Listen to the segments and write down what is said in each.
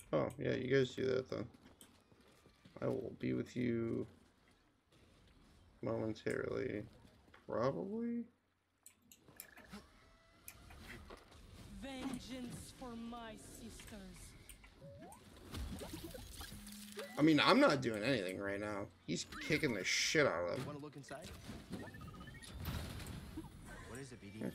Oh, yeah, you guys do that then. I will be with you momentarily. Probably? Vengeance for my sisters. I mean, I'm not doing anything right now. He's kicking the shit out of them. You want to look inside? What is it, BD?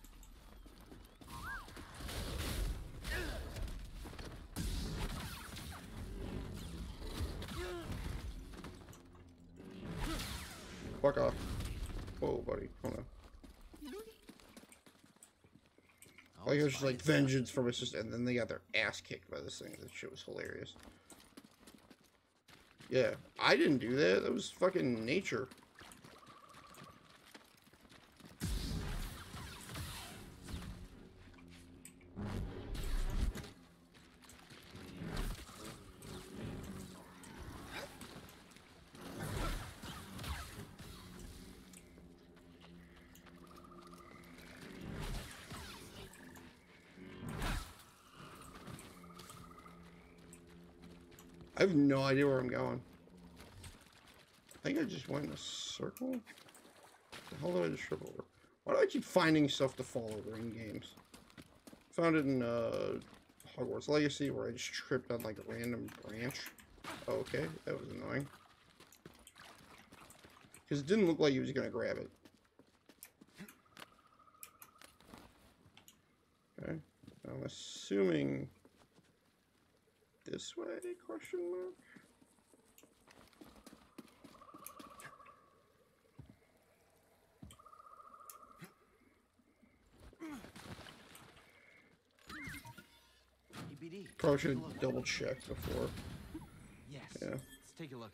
Fuck off. Whoa, buddy. Hold on. Like, it was just like vengeance from my sister, and then they got their ass kicked by this thing. That shit was hilarious. Yeah, I didn't do that. That was fucking nature. I have no idea where I'm going. I think I just went in a circle. The hell did I just trip over? Why do I keep finding stuff to fall over in games? Found it in Hogwarts Legacy where I just tripped on like a random branch. Oh, okay, that was annoying. Because it didn't look like he was gonna grab it. Okay, I'm assuming this way? Question mark. BD. Probably should have double checked before. Yes. Yeah. Let's take a look.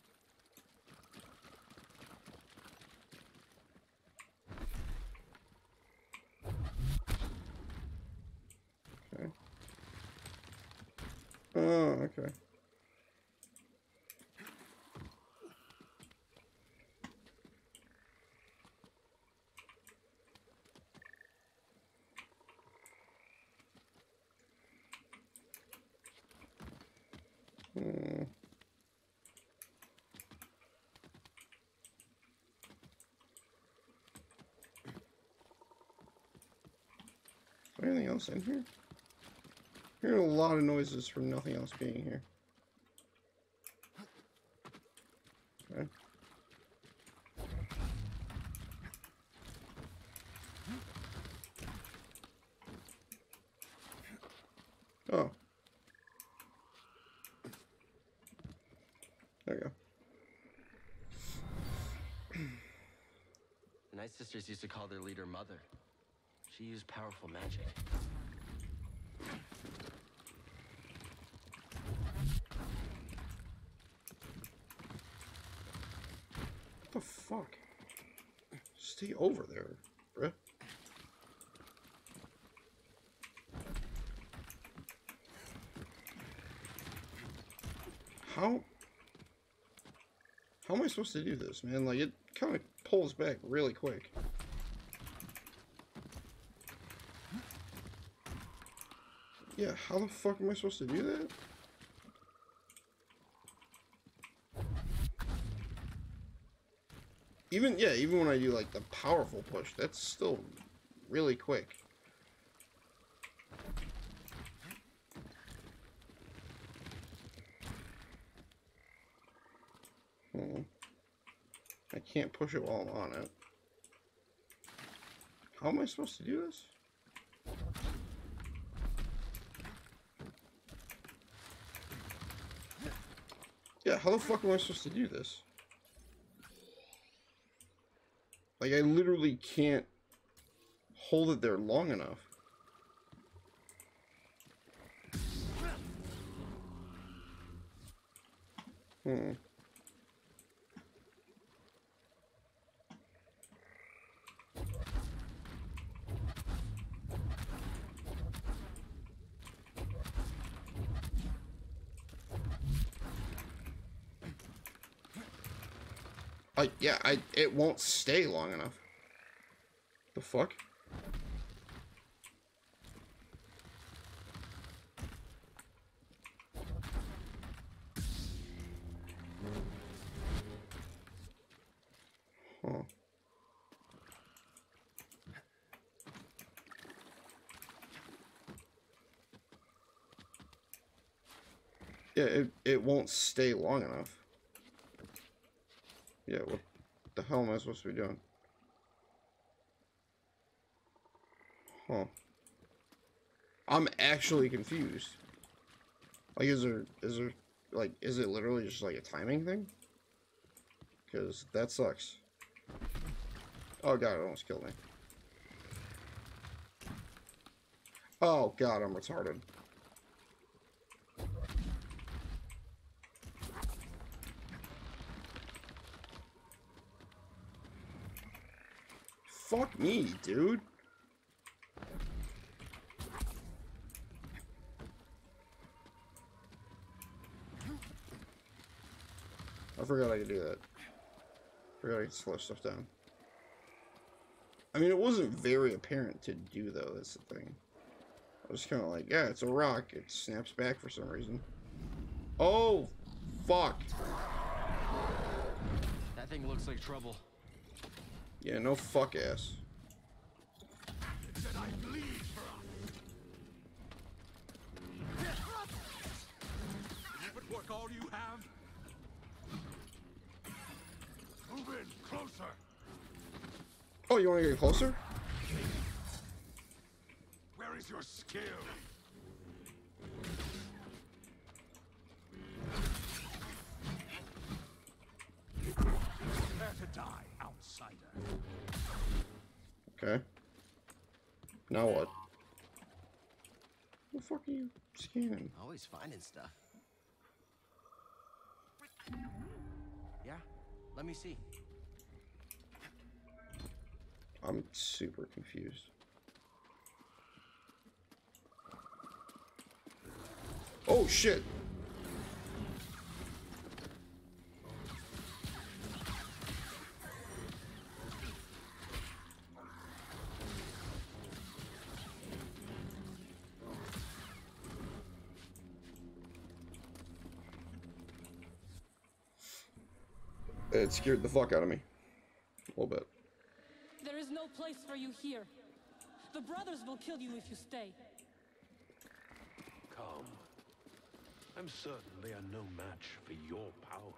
Okay. Oh, okay. Hmm. Is there anything else in here? Hearing a lot of noises from nothing else being here. Okay. Oh. There you go. The Night Sisters used to call their leader Mother. She used powerful magic. What the fuck? Stay over there, bruh. How am I supposed to do this, man? Like, it kind of pulls back really quick. Yeah, how the fuck am I supposed to do that? Even when I do, like, the powerful push, that's still really quick. I can't push it while I'm on it. How am I supposed to do this? Yeah, how the fuck am I supposed to do this? Like, I literally can't hold it there long enough. It won't stay long enough. The fuck? Yeah, it won't stay long enough. Yeah, what the hell am I supposed to be doing? Huh. I'm actually confused. Like, is there, like, is it literally just like a timing thing? Because that sucks. Oh god, it almost killed me. Oh god, I'm retarded. Fuck me, dude. I forgot I could do that. Forgot I could slow stuff down. I mean, it wasn't very apparent to do, though. That's the thing. I was kind of like, yeah, it's a rock. It snaps back for some reason. Oh, fuck. That thing looks like trouble. Yeah, no fuck ass. It said I bleed for us. But work all you have. Move in closer. Oh, you want to get closer? Where is your skill? Prepare to die, outsider. Okay. Now what? What the fuck are you scanning? Always finding stuff. Yeah, let me see. I'm super confused. Oh shit! It scared the fuck out of me. A little bit. There is no place for you here. The brothers will kill you if you stay. Come. I'm certain they are no match for your power.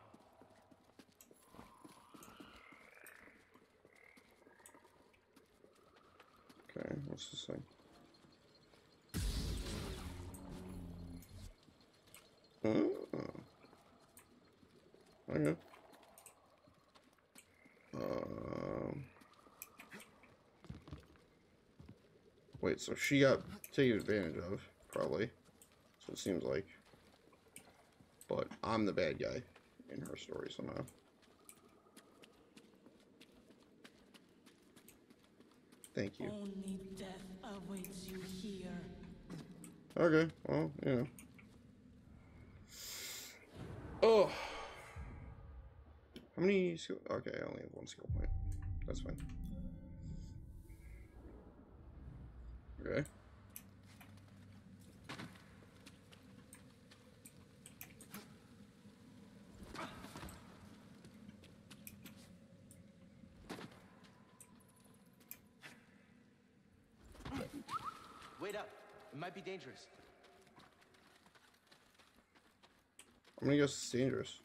Okay, what's this thing? Oh. Okay. Wait, so she got taken advantage of, probably. That's what it seems like. But I'm the bad guy in her story somehow. Thank you. Only death awaits you here. Okay, well, you know. Oh! How many skill? Okay, I only have one skill point. That's fine. Okay. Wait up. It might be dangerous. I'm gonna guess it's dangerous.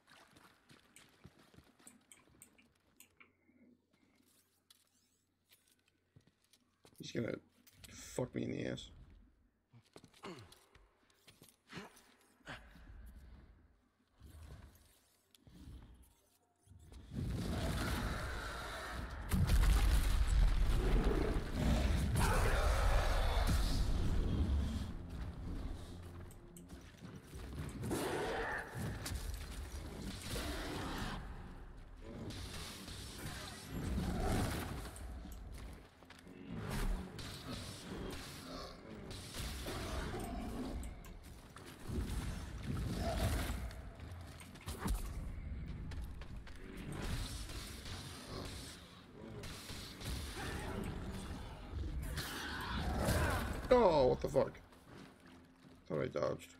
He's gonna fuck me in the ass. Oh, what the fuck? Thought I dodged.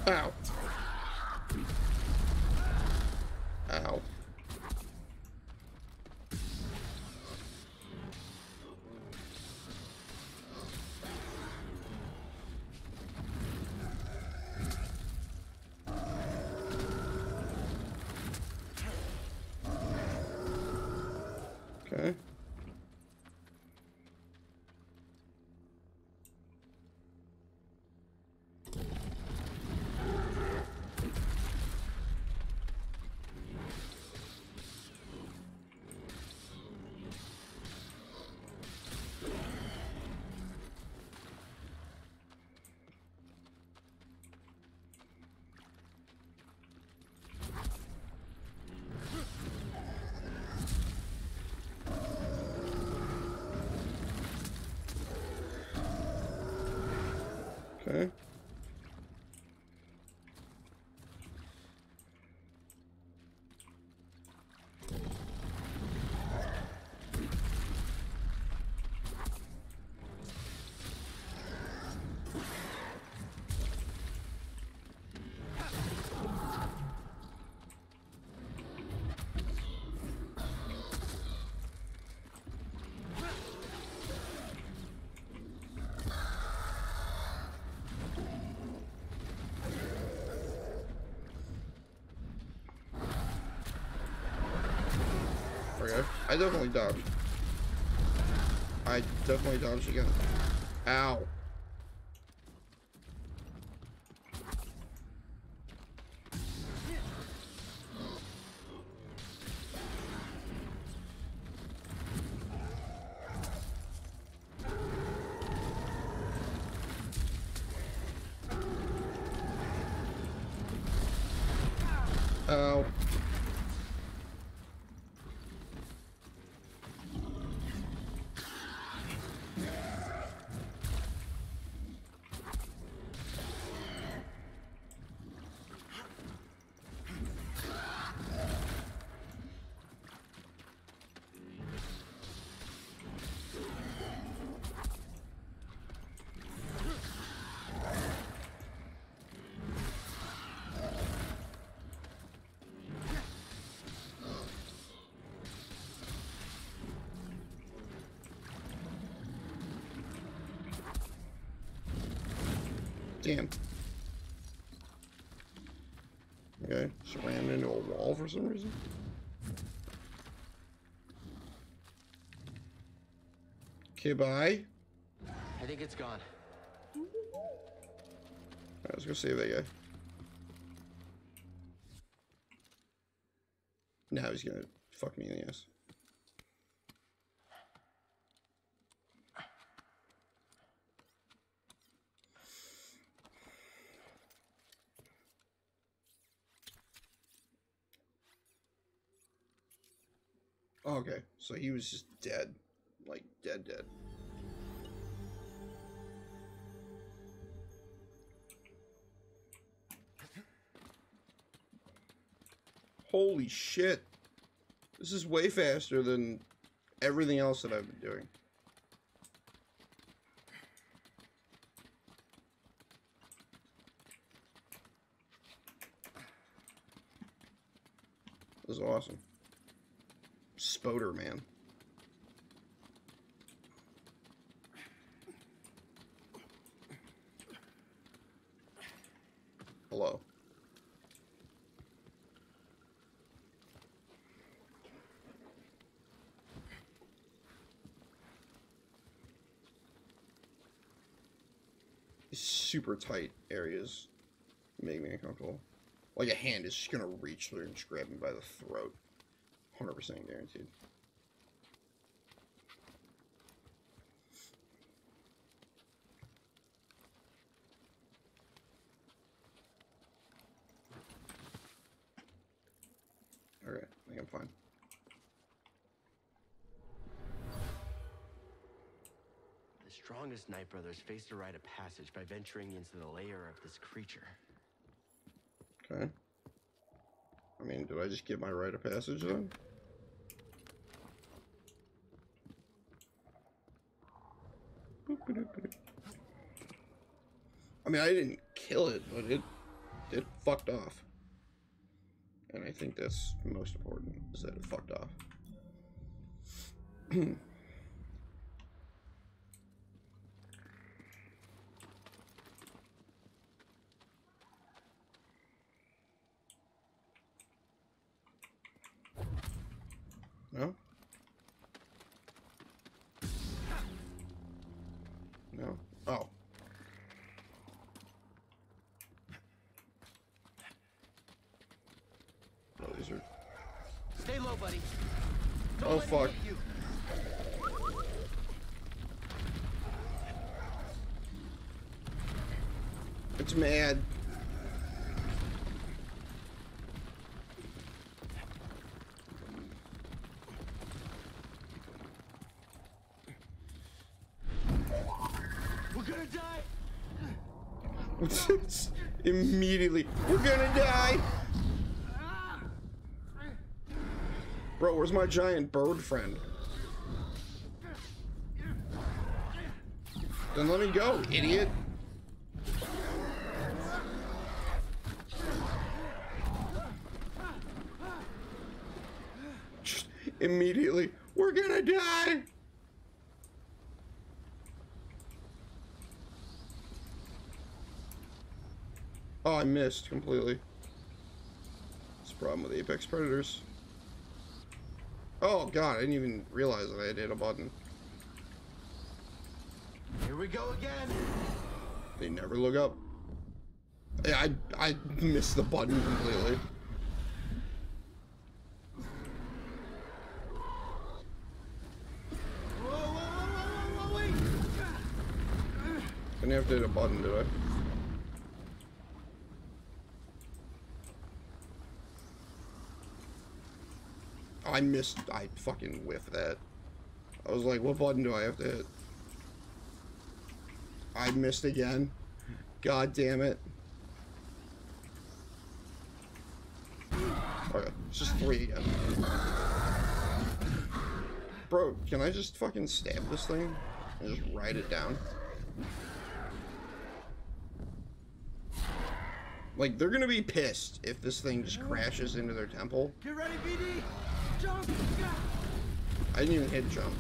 Ow. Ow. Okay. Okay. Okay. I definitely dodged. I definitely dodged again. Ow. Ow. Damn. Okay, just ran into a wall for some reason. Okay, bye. I think it's gone. Alright, let's go save that guy. Now he's gonna fuck me in the ass. Okay, so he was just dead. Like, dead. Holy shit. This is way faster than everything else that I've been doing. This is awesome. Spoder, man. Hello. These super tight areas make me uncomfortable. Like a hand is just gonna reach through and just grab me by the throat. 100% guaranteed. Okay, I think I'm fine. The strongest Night Brothers faced a rite of passage by venturing into the lair of this creature. Okay. I mean, did I just get my rite of passage then? I mean, I didn't kill it, but it it fucked off. And I think that's most important, is that it fucked off. No? No? Oh. Oh, these are... Stay low, buddy. Oh, fuck. It's mad. We're gonna die. Immediately, we're gonna die. Bro, where's my giant bird friend? Then let me go, idiot. Just immediately, we're gonna die. Oh, I missed completely. That's the problem with Apex Predators. Oh god, I didn't even realize that I had hit a button. Here we go again. They never look up. Yeah, I missed the button completely. Whoa, wait. Didn't have to hit a button, did I? I missed. I fucking whiffed that. I was like, what button do I have to hit? I missed again. God damn it. Okay, it's just 3 again. Bro, can I just fucking stab this thing and just ride it down? Like, they're gonna be pissed if this thing just crashes into their temple. Get ready, BD. Jump. I didn't even hit jump.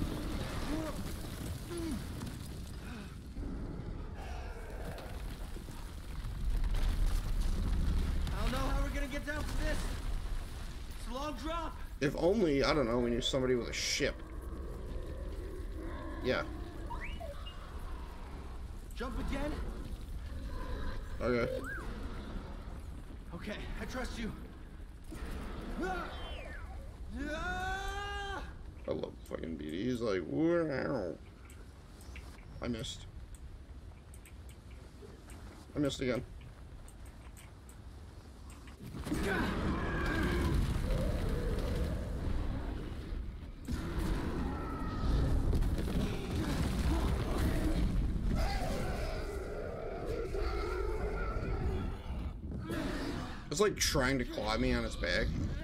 I don't know how we're gonna get down from this. It's a long drop. If only, I don't know, we knew somebody with a ship. Yeah. Jump again. Okay. Okay, I trust you. I love fucking BD. He's like, wow. I missed. I missed again. It's like trying to claw me on its back.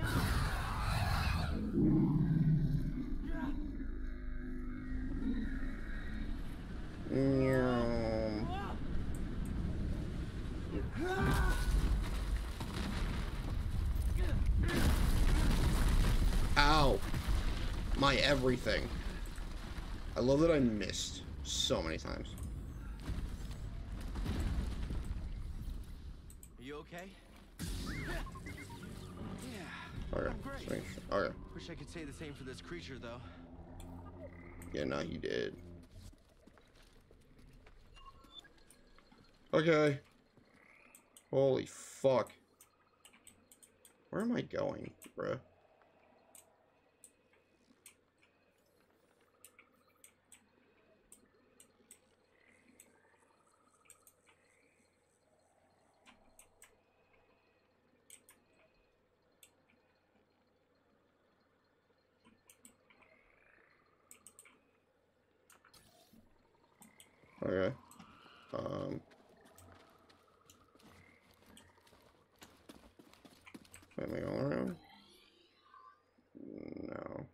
Ow. My everything. I love that I missed so many times. Are you okay? Okay. I'm great. Strange. Okay. Wish I could say the same for this creature, though. Yeah, no, he did. Okay. Holy fuck. Where am I going, bruh? Okay. Am I going around? No.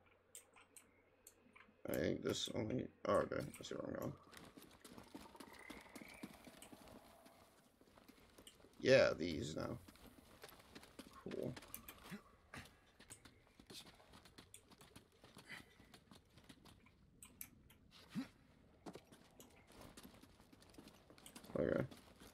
I think this only... Oh, okay. I see where I'm going. Yeah, these now. Cool. Okay.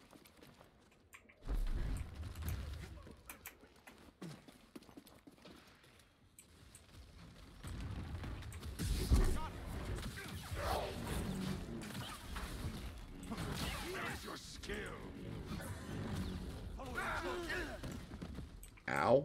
Where's your skill? Ow.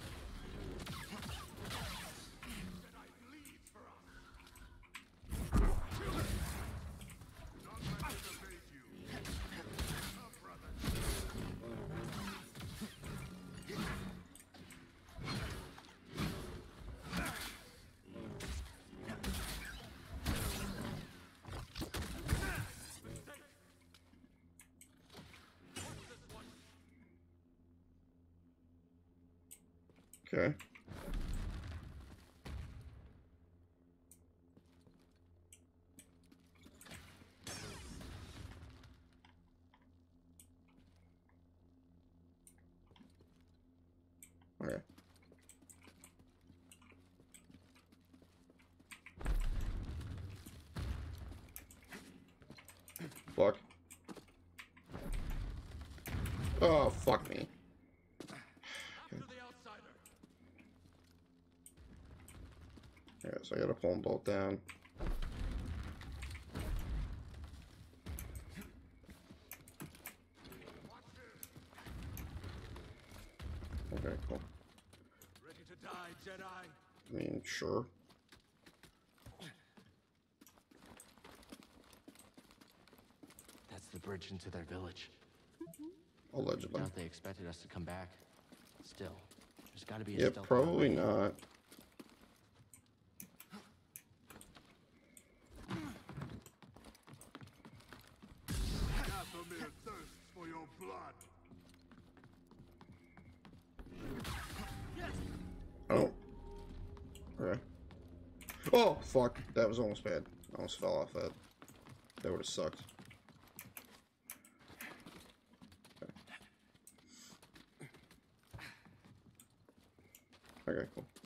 Okay. Okay. Fuck. Oh, fuck me. Yeah, so I gotta pull them both down. Okay, cool. Ready to die, Jedi? I mean, sure. That's the bridge into their village. Allegedly. Doubt they expected us to come back. Still, there's got to be a Yeah, stealth probably way. not. Dathomir thirsts for your blood. I don't. Okay. Oh, fuck. That was almost bad. I almost fell off that. That would have sucked. Okay, cool.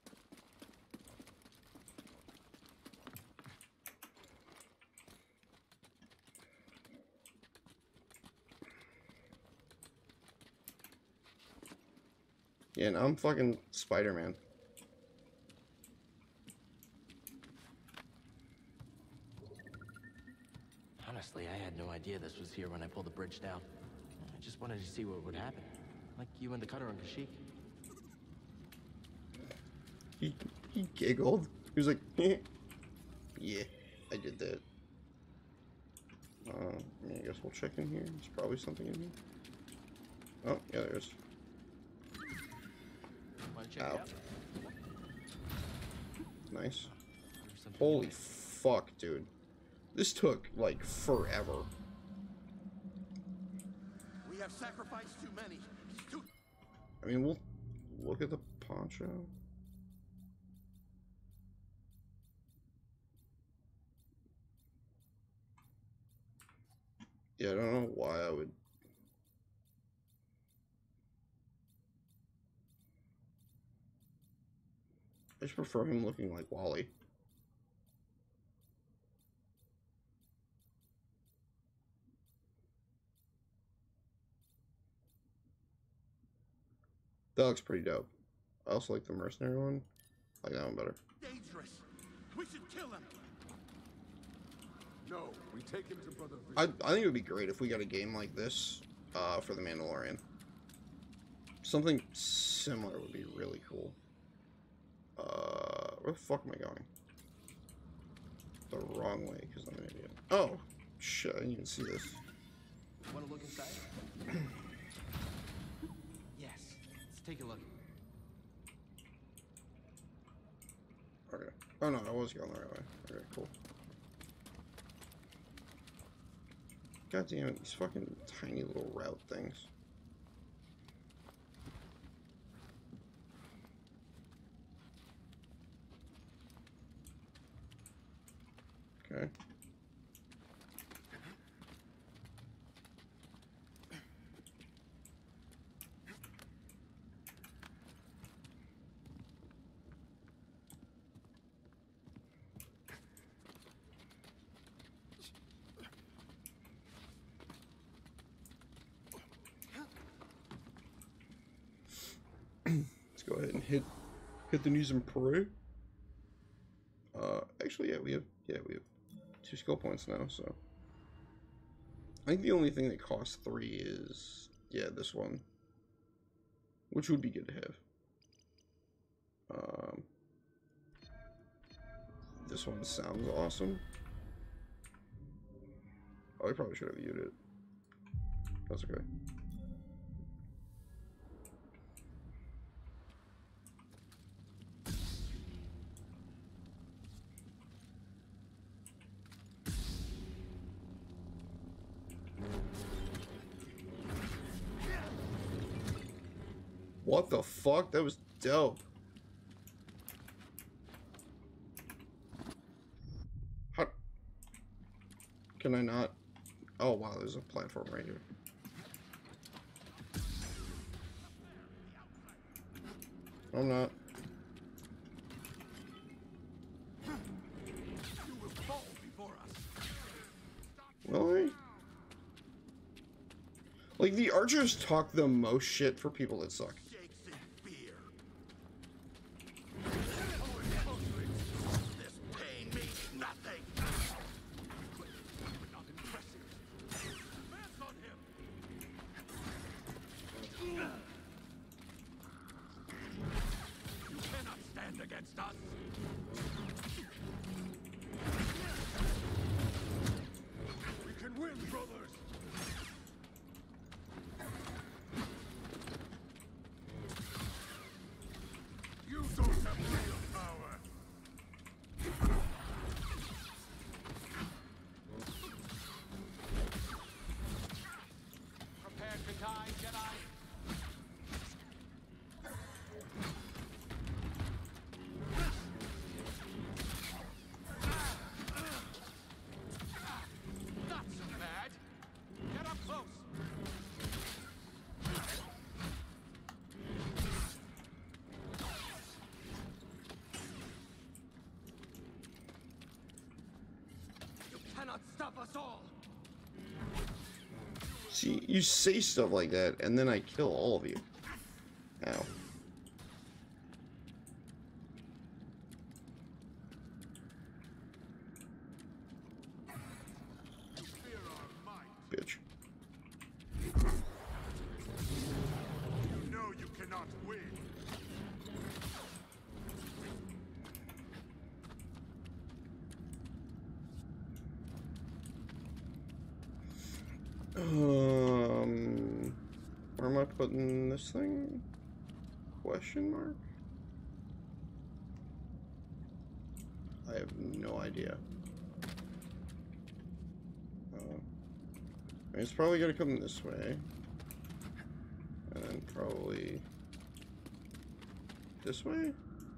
Yeah, and I'm fucking Spider-Man. Honestly, I had no idea this was here when I pulled the bridge down. I just wanted to see what would happen. Like you and the cutter on Kashyyyk. He giggled. He was like, yeah, I did that. I guess we'll check in here. There's probably something in here. Oh, yeah, there is. Wanna check it Ow. out? Nice. There's something Holy in fuck, dude. This took, like, forever. We have sacrificed too many. I mean, we'll look at the poncho. Yeah, I don't know why I would. I just prefer him looking like Wally. That looks pretty dope. I also like the mercenary one. I like that one better. Dangerous. We should kill him. No, we take him to Brother. I think it would be great if we got a game like this for the Mandalorian. Something similar would be really cool. Where the fuck am I going? The wrong way, because I'm an idiot. Oh, shit, I didn't even see this. Want to look inside? Yes. Let's take a look. Okay. Oh no, I was going the right way. Okay, cool. God damn it, these fucking tiny little route things. Okay. Go ahead and hit the knees and pray. Actually, we have 2 skill points now, so I think the only thing that costs 3 is this one, which would be good to have. This one sounds awesome. Oh, I probably should have viewed it. That's okay. What the fuck? That was dope. How can I not? Oh wow, there's a platform right here. I'm not. You will fall before us. Really? Like, the archers talk the most shit for people that suck. Shakes in fear. This pain means nothing. Not impressive. Advance on him. You cannot stand against us. We can win, brothers. You don't have real power. Prepare to die, Jedi. Not so bad. Get up close. You cannot stop us all. See, you say stuff like that, and then I kill all of you. Ow. Fear our might. Bitch. You know you cannot win. Where am I putting this thing? Question mark? I have no idea. It's probably gonna come this way. And then probably this way?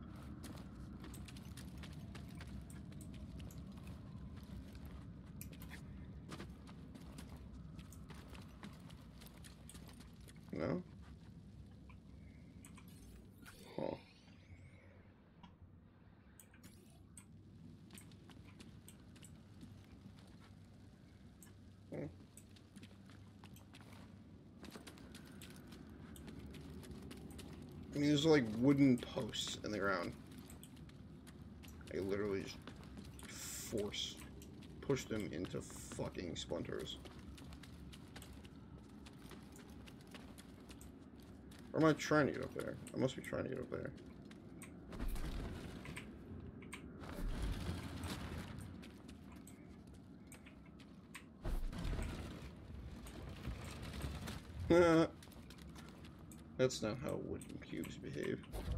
No? Huh. I mean, there's like wooden posts in the ground. I literally just push them into fucking splinters. Or am I trying to get up there? I must be trying to get up there. That's not how wooden cubes behave.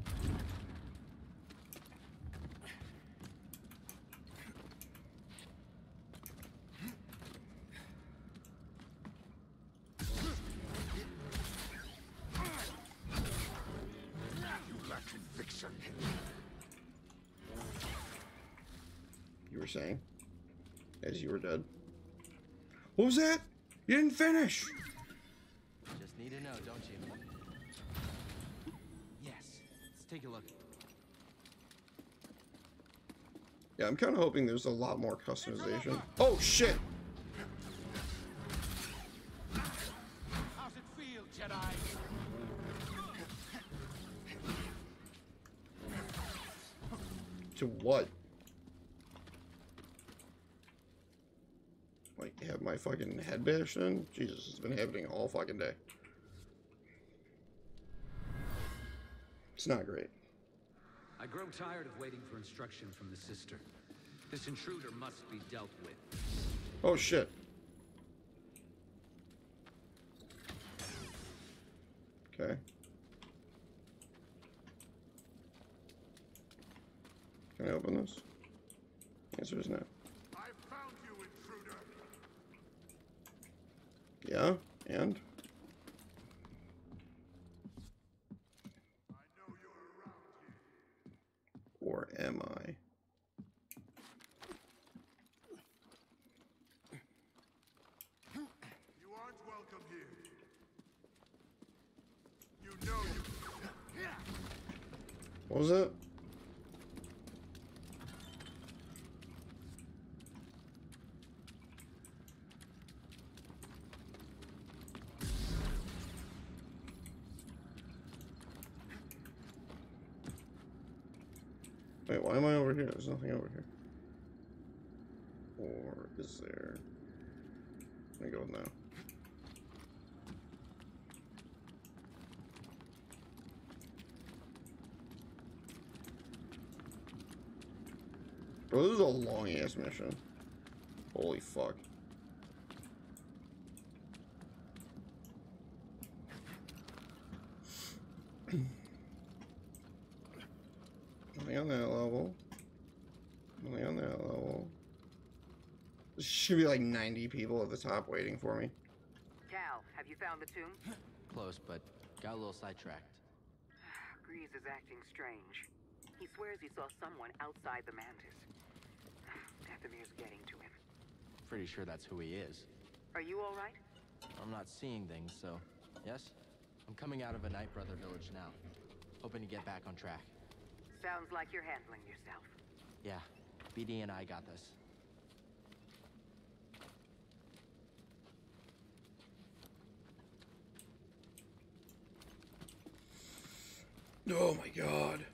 You lack conviction. You were saying? As you were dead. What was that? You didn't finish! Just need to know, don't you? Yes. Let's take a look. Yeah, I'm kind of hoping there's a lot more customization. Oh, shit! How's it feel, Jedi? To what? Like, have my fucking head bashed in? Jesus, it's been happening all fucking day. It's not great. I grow tired of waiting for instruction from the sister. This intruder must be dealt with. Oh shit. Okay. Can I open this? The answer is no. I found you, intruder. Yeah, and? I know you're around here. Or am I? You aren't welcome here. You know you. What was that? Wait, why am I over here? There's nothing over here. Or is there? Let me go now. Bro, this is a long ass mission. Holy fuck. Nothing on that level. Nothing on that level. There should be like 90 people at the top waiting for me. Cal, have you found the tomb? Close, but got a little sidetracked. Grease is acting strange. He swears he saw someone outside the mantis. Dathomir's getting to him. Pretty sure that's who he is. Are you all right? I'm not seeing things, so yes. I'm coming out of a Night Brother village now. Hoping to get back on track. Sounds like you're handling yourself. Yeah, BD and I got this. Oh my god.